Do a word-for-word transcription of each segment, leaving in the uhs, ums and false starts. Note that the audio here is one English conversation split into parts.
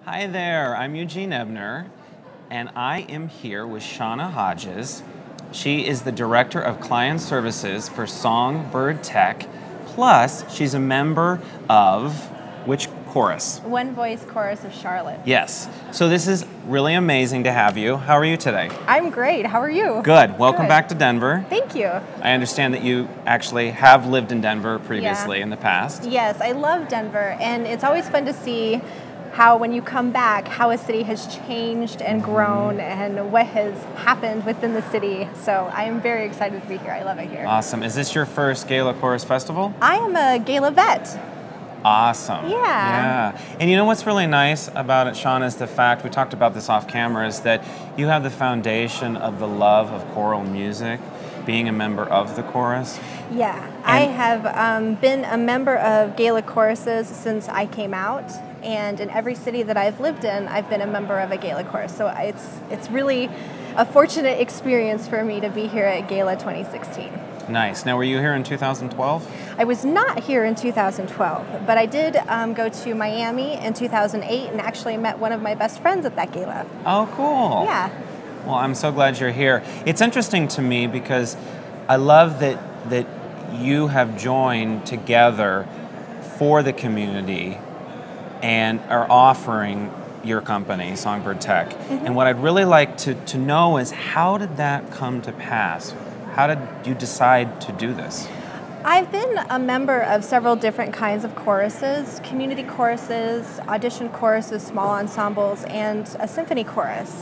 Hi there, I'm Eugene Ebner, and I am here with Shauna Hodges. She is the Director of Client Services for Songbird Tech, plus she's a member of which chorus? One Voice Chorus of Charlotte. Yes. So this is really amazing to have you. How are you today? I'm great. How are you? Good. Welcome Good. back to Denver. Thank you. I understand that you actually have lived in Denver previously Yeah. in the past. Yes, I love Denver, and it's always fun to see how when you come back, how a city has changed and grown and what has happened within the city. So I am very excited to be here. I love it here. Awesome. Is this your first Gala Chorus Festival? I am a Gala vet. Awesome. Yeah. Yeah. And you know what's really nice about it, Shauna, is the fact, we talked about this off camera, is that you have the foundation of the love of choral music, being a member of the chorus. Yeah, I have um, been a member of Gala choruses since I came out, and in every city that I've lived in, I've been a member of a Gala chorus. So it's it's really a fortunate experience for me to be here at Gala twenty sixteen. Nice. Now, were you here in two thousand twelve? I was not here in two thousand twelve, but I did um, go to Miami in two thousand eight and actually met one of my best friends at that gala. Oh, cool. Yeah. Well, I'm so glad you're here. It's interesting to me because I love that that you have joined together for the community and are offering your company, Songbird Tech. Mm-hmm. And what I'd really like to, to know is, how did that come to pass? How did you decide to do this? I've been a member of several different kinds of choruses, community choruses, audition choruses, small ensembles, and a symphony chorus.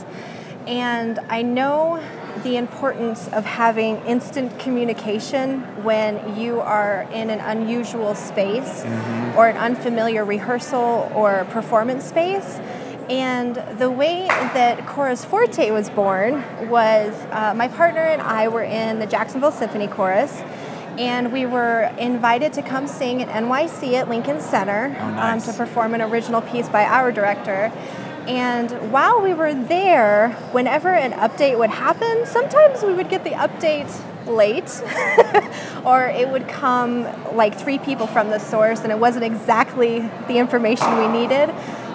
And I know the importance of having instant communication when you are in an unusual space, mm-hmm. or an unfamiliar rehearsal or performance space. And the way that Chorus Forte was born was uh, my partner and I were in the Jacksonville Symphony Chorus, and we were invited to come sing at N Y C at Lincoln Center. Oh, nice. um, to perform an original piece by our director. And while we were there, whenever an update would happen, sometimes we would get the update late, or it would come like three people from the source and it wasn't exactly the information we needed.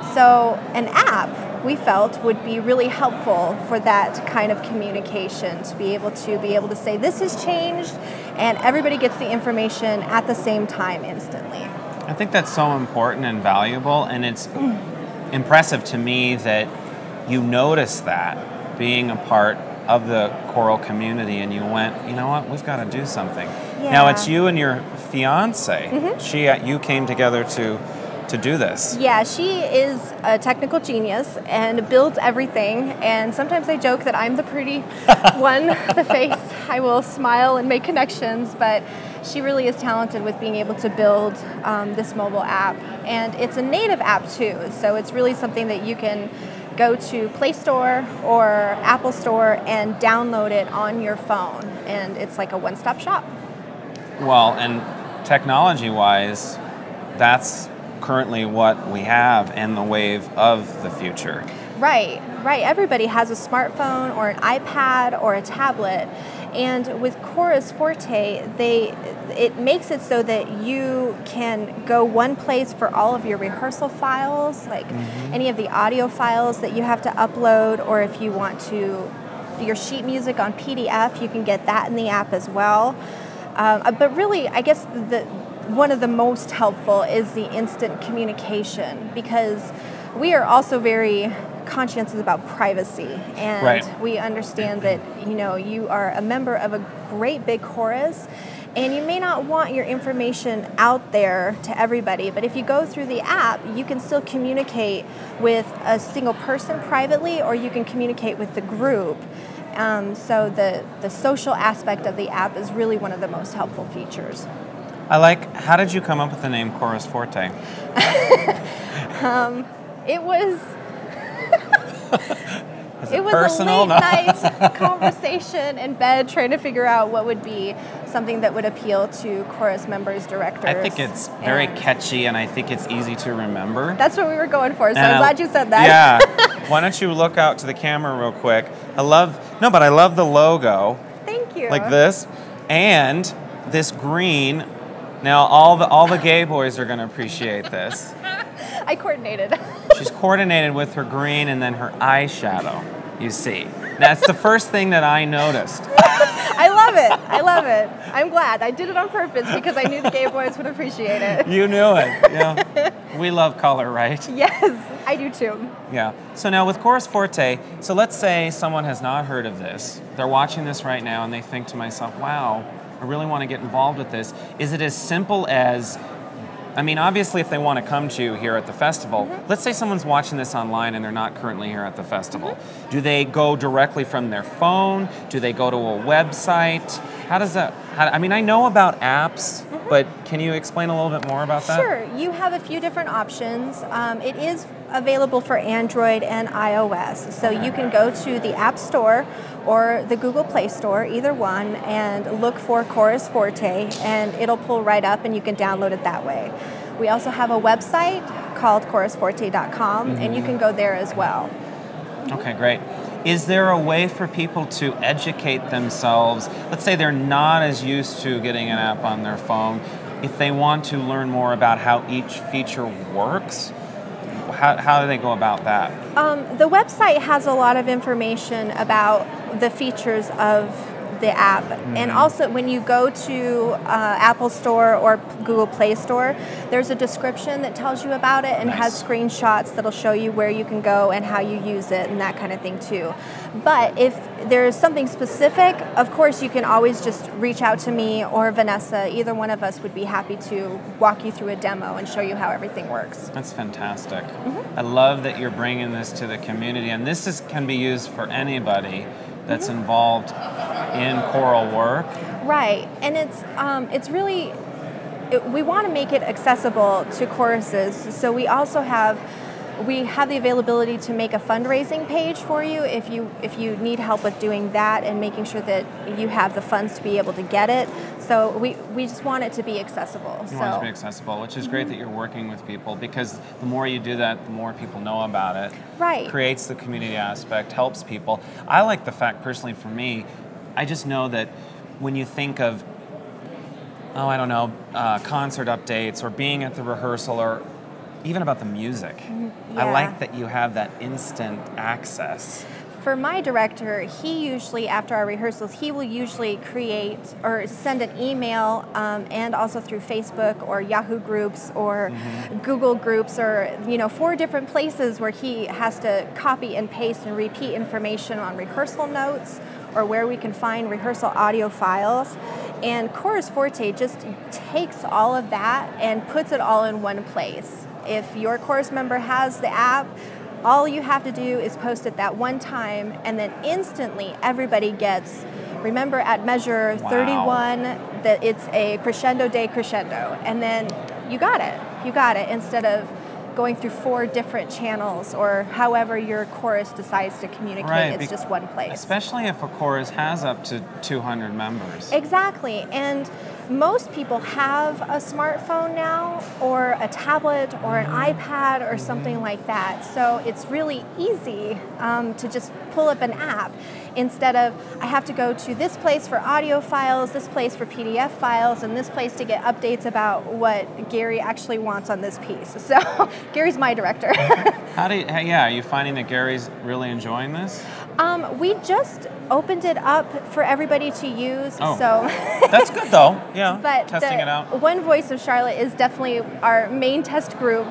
So an app, we felt, would be really helpful for that kind of communication, to be able to be able to say this has changed and everybody gets the information at the same time instantly. I think that's so important and valuable, and it's impressive to me that you noticed that being a part of the choral community, and you went, you know what, we've got to do something. Yeah. Now it's you and your fiance. Mm-hmm. She, you came together to to do this. Yeah, she is a technical genius and builds everything, and sometimes I joke that I'm the pretty one, the face. I will smile and make connections, but she really is talented with being able to build um, this mobile app. And it's a native app too, so it's really something that you can go to Play Store or Apple Store and download it on your phone, and it's like a one-stop shop. Well, and technology-wise, that's currently what we have and the wave of the future. Right, right. Everybody has a smartphone or an iPad or a tablet. And with Chorus Forte, they it makes it so that you can go one place for all of your rehearsal files, like mm-hmm. any of the audio files that you have to upload, or if you want to, your sheet music on P D F, you can get that in the app as well. Um, but really, I guess the one of the most helpful is the instant communication, because we are also very conscientious about privacy, and right. we understand that, you know, you are a member of a great big chorus and you may not want your information out there to everybody, but if you go through the app, you can still communicate with a single person privately, or you can communicate with the group. Um, so the, the social aspect of the app is really one of the most helpful features. I like, how did you come up with the name Chorus Forte? um, it was it, it was personal? a late night conversation in bed trying to figure out what would be something that would appeal to chorus members, directors. I think it's very catchy, and I think it's easy to remember. That's what we were going for, so and I'm I, glad you said that. Yeah. Why don't you look out to the camera real quick? I love, no, but I love the logo. Thank you. Like this, and this green. Now all the all the gay boys are going to appreciate this. I coordinated. She's coordinated with her green and then her eyeshadow, you see. That's the first thing that I noticed. I love it. I love it. I'm glad. I did it on purpose because I knew the gay boys would appreciate it. You knew it. Yeah. We love color, right? Yes, I do too. Yeah. So now with Chorus Forte, so let's say someone has not heard of this. They're watching this right now and they think to myself, wow, I really want to get involved with this. Is it as simple as, I mean, obviously if they want to come to you here at the festival, mm-hmm. let's say someone's watching this online and they're not currently here at the festival. Mm-hmm. Do they go directly from their phone? Do they go to a website? How does that, how, I mean, I know about apps, mm-hmm. but can you explain a little bit more about that? Sure. You have a few different options. Um, it is available for Android and iOS. So you can go to the App Store or the Google Play Store, either one, and look for Chorus Forte, and it'll pull right up and you can download it that way. We also have a website called chorus forte dot com, mm-hmm. and you can go there as well. Okay, great. Is there a way for people to educate themselves? Let's say they're not as used to getting an app on their phone. If they want to learn more about how each feature works, how, how do they go about that? Um, the website has a lot of information about the features of the app. Mm-hmm. And also when you go to uh, Apple Store or Google Play Store, there's a description that tells you about it and nice. Has screenshots that'll show you where you can go and how you use it and that kind of thing too. But if there's something specific, of course you can always just reach out to me or Vanessa. Either one of us would be happy to walk you through a demo and show you how everything works. That's fantastic. Mm-hmm. I love that you're bringing this to the community, and this is, can be used for anybody that's mm-hmm. involved in choral work. Right, and it's um, it's really, it, we want to make it accessible to choruses, so we also have, we have the availability to make a fundraising page for you if you if you need help with doing that and making sure that you have the funds to be able to get it. So we, we just want it to be accessible. You so. want it to be accessible, which is great that you're working with people, because the more you do that, the more people know about it. Right. Creates the community aspect, helps people. I like the fact, personally for me, I just know that when you think of, oh, I don't know, uh, concert updates or being at the rehearsal or even about the music, yeah. I like that you have that instant access. For my director, he usually, after our rehearsals, he will usually create or send an email um, and also through Facebook or Yahoo groups or mm-hmm. Google groups or, you know, four different places where he has to copy and paste and repeat information on rehearsal notes or where we can find rehearsal audio files. And Chorus Forte just takes all of that and puts it all in one place. If your chorus member has the app, all you have to do is post it that one time, and then instantly everybody gets, remember at measure wow. thirty-one, that it's a crescendo de crescendo, and then you got it. You got it, instead of going through four different channels or however your chorus decides to communicate. Right, it's just one place. Especially if a chorus has up to two hundred members. Exactly, and most people have a smartphone now or a tablet or an iPad or something like that. So it's really easy um, to just pull up an app instead of I have to go to this place for audio files, this place for P D F files, and this place to get updates about what Gary actually wants on this piece. So Gary's my director. How do you, yeah, are you finding that Gary's really enjoying this? Um, we just opened it up for everybody to use. Oh, so that's good though. Yeah, but testing it out. One Voice of Charlotte is definitely our main test group.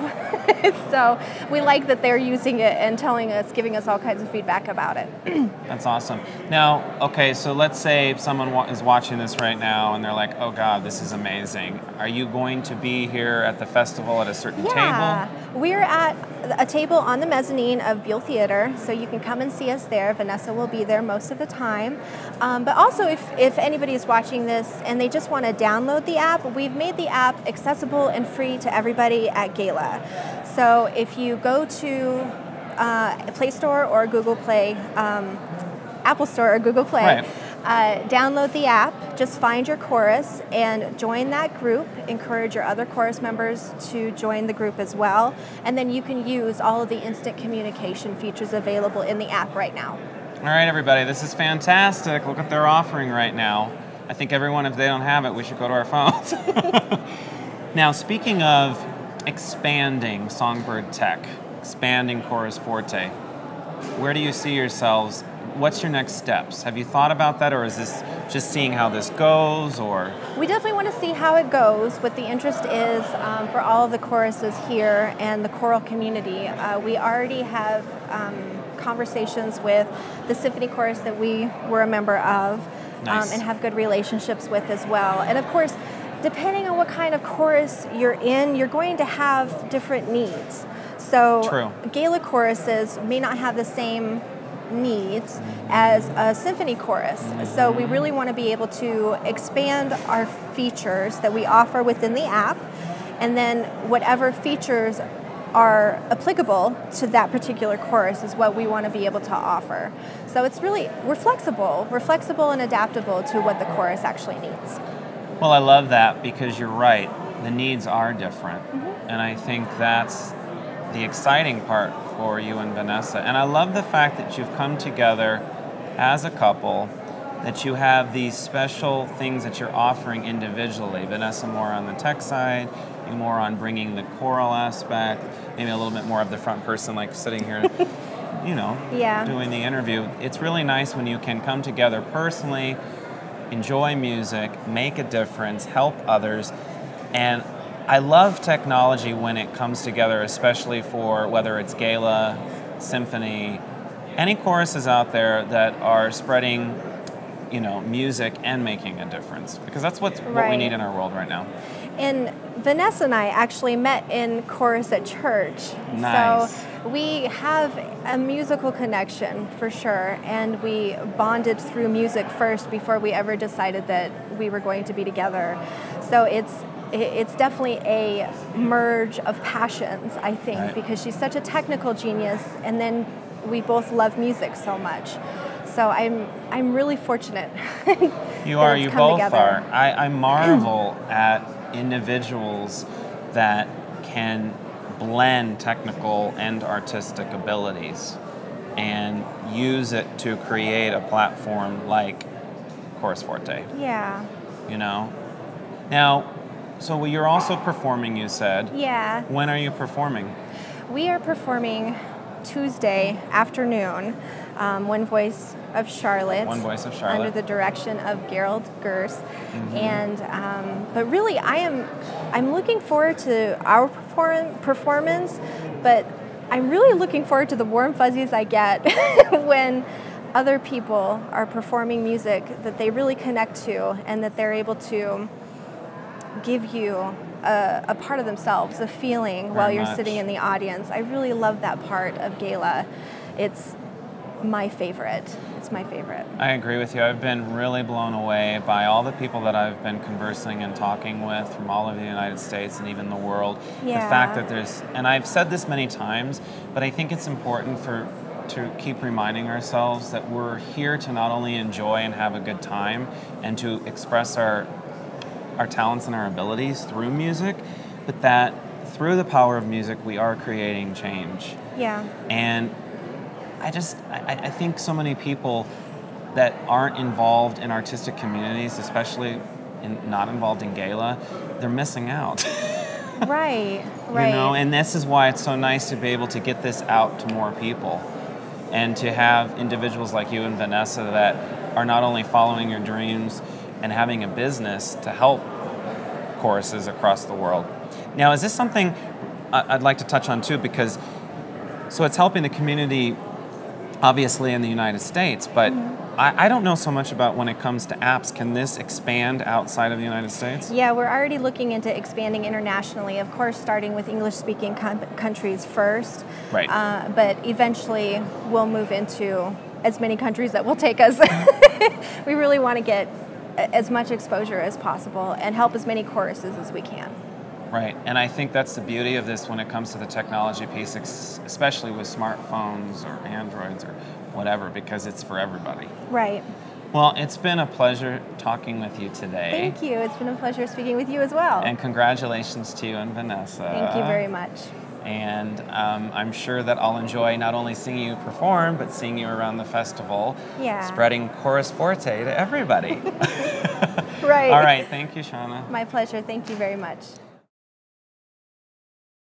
So we like that they're using it and telling us, giving us all kinds of feedback about it. That's awesome. Now, okay, so let's say someone wa- is watching this right now and they're like, oh God, this is amazing. Are you going to be here at the festival at a certain yeah. table? We're at a table on the mezzanine of Buell Theater, so you can come and see us there. Vanessa will be there most of the time. Um, but also, if, if anybody is watching this and they just want to download the app, we've made the app accessible and free to everybody at Gala. So if you go to uh, Play Store or Google Play, um, Apple Store or Google Play, right. uh, download the app, just find your chorus and join that group. Encourage your other chorus members to join the group as well. And then you can use all of the instant communication features available in the app right now. All right, everybody, this is fantastic. Look what they're offering right now. I think everyone, if they don't have it, we should go to our phones. Now, speaking of expanding Songbird Tech, expanding Chorus Forte, where do you see yourselves? What's your next steps? Have you thought about that, or is this just seeing how this goes, or? We definitely want to see how it goes. What the interest is um, for all of the choruses here and the choral community. Uh, we already have um, conversations with the symphony chorus that we were a member of, Nice. um, and have good relationships with as well. And of course, depending on what kind of chorus you're in, you're going to have different needs. So True. Gala choruses may not have the same needs as a symphony chorus. So we really want to be able to expand our features that we offer within the app, and then whatever features are applicable to that particular chorus is what we want to be able to offer. So it's really, we're flexible. We're flexible and adaptable to what the chorus actually needs. Well, I love that, because you're right. The needs are different. Mm-hmm. And I think that's the exciting part for you and Vanessa. And I love the fact that you've come together as a couple, that you have these special things that you're offering individually. Vanessa more on the tech side, you more on bringing the choral aspect, maybe a little bit more of the front person, like sitting here, you know, Yeah. doing the interview. It's really nice when you can come together personally, enjoy music, make a difference, help others. And I love technology when it comes together, especially for whether it's Gala, symphony, any choruses out there that are spreading, you know, music and making a difference, because that's what's, what we Right. need in our world right now. And Vanessa and I actually met in chorus at church. Nice. So we have a musical connection for sure, and we bonded through music first before we ever decided that we were going to be together. So it's it's definitely a merge of passions, I think, Right. because she's such a technical genius, and then we both love music so much. So I'm I'm really fortunate. You that are, it's you come both together. are. I, I marvel at individuals that can blend technical and artistic abilities and use it to create a platform like Chorus Forte, Yeah. you know? Now, so you're also performing, you said. Yeah. When are you performing? We are performing Tuesday afternoon, um, One Voice of Charlotte. One Voice of Charlotte. Under the direction of Gerald Gers. Mm-hmm. And um, but really, I am I'm looking forward to our perform- performance, but I'm really looking forward to the warm fuzzies I get when other people are performing music that they really connect to, and that they're able to give you a, a part of themselves, a feeling while you're much. sitting in the audience. I really love that part of Gala. It's my favorite. It's my favorite. I agree with you. I've been really blown away by all the people that I've been conversing and talking with from all over the United States and even the world. Yeah. The fact that there's, and I've said this many times, but I think it's important for to keep reminding ourselves that we're here to not only enjoy and have a good time and to express our our talents and our abilities through music, but that through the power of music we are creating change. Yeah. And I just, I, I think so many people that aren't involved in artistic communities, especially in, not involved in Gala, they're missing out. Right. Right. You know, and this is why it's so nice to be able to get this out to more people, and to have individuals like you and Vanessa that are not only following your dreams and having a business to help choruses across the world. Now, is this something I- I'd like to touch on too, because so it's helping the community obviously in the United States, but mm-hmm. I, I don't know so much about when it comes to apps. Can this expand outside of the United States? Yeah, we're already looking into expanding internationally, of course, starting with English-speaking com- countries first. Right. Uh, but eventually we'll move into as many countries that will take us. We really want to get as much exposure as possible and help as many choruses as we can. Right, and I think that's the beauty of this when it comes to the technology piece, especially with smartphones or Androids or whatever, because it's for everybody. Right. Well, it's been a pleasure talking with you today. Thank you. It's been a pleasure speaking with you as well. And congratulations to you and Vanessa. Thank you very much. And um, I'm sure that I'll enjoy not only seeing you perform, but seeing you around the festival, yeah. spreading Chorus Forte to everybody. Right. All right, thank you, Shauna. My pleasure. Thank you very much.